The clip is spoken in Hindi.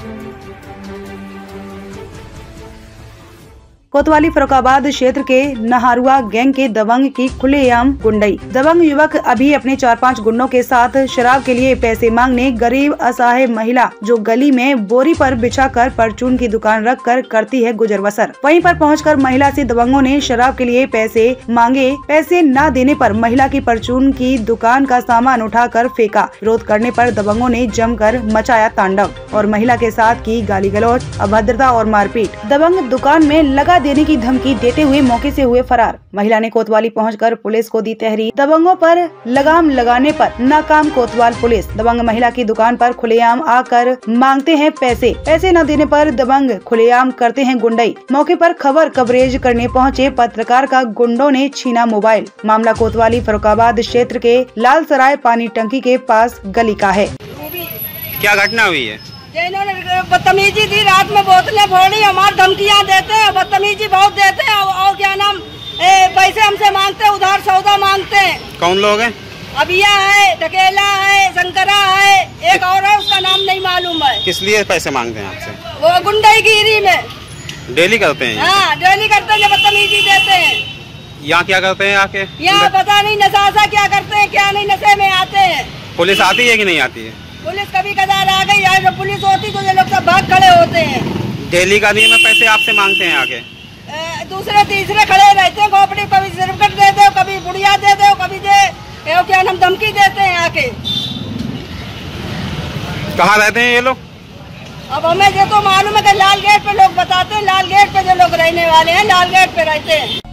कोतवाली फर्रुखाबाद क्षेत्र के नहारुआ गैंग के दबंग की खुलेआम गुंडई। दबंग युवक अभी अपने 4-5 गुंडों के साथ शराब के लिए पैसे मांगने गरीब असहाय महिला जो गली में बोरी पर बिछाकर परचून की दुकान रखकर करती है गुजर बसर, वहीं पर पहुंचकर महिला से दबंगों ने शराब के लिए पैसे मांगे। पैसे न देने पर महिला की परचून की दुकान का सामान उठाकर फेंका। विरोध करने पर दबंगों ने जमकर मचाया तांडव और महिला के साथ की गाली गलौज, अभद्रता और मारपीट। दबंग दुकान में लगा देने की धमकी देते हुए मौके से हुए फरार। महिला ने कोतवाली पहुंचकर पुलिस को दी तहरीर। दबंगों पर लगाम लगाने पर नाकाम कोतवाल पुलिस। दबंग महिला की दुकान पर खुलेआम आकर मांगते हैं पैसे, पैसे न देने पर दबंग खुलेआम करते हैं गुंडई। मौके पर खबर कवरेज करने पहुंचे पत्रकार का गुंडों ने छीना मोबाइल। मामला कोतवाली फर्रुखाबाद क्षेत्र के लालसराय पानी टंकी के पास गली का है। क्या घटना हुई है? इन्होंने बदतमीजी दी, रात में बोतलें फोड़ी, हमारी धमकियां देते हैं, बदतमीजी बहुत देते हैं और क्या नाम पैसे हमसे मांगते हैं, उधार सौदा मांगते हैं। कौन लोग हैं? अभिया है, ढकेला है, शंकरा है, एक और है उसका नाम नहीं मालूम है। किस लिए पैसे मांगते हैं आपसे? वो गुंडाईगिरी में डेली करते हैं? हाँ डेली करते हैं, बदतमीजी देते हैं। यहाँ क्या करते हैं आके? यहाँ पता नहीं नशा क्या करते हैं क्या नहीं, नशे में आते हैं। पुलिस आती है कि नहीं आती है? पुलिस कभी कदार आ गई, आज पुलिस होती तो ये लोग सब भाग खड़े होते हैं। डेली का नियम है, पैसे आपसे मांगते हैं आके? दूसरे तीसरे खड़े रहते हैं, खोपड़ी कभी सिरकट दे दो, कभी बुढ़िया दे दो, कभी दे क्या नाम धमकी देते हैं आके। कहाँ रहते हैं ये लोग? अब हमें ये तो मालूम है कि लाल गेट पे लोग बताते हैं, लाल गेट पे जो लोग रहने वाले हैं लाल गेट पे रहते हैं।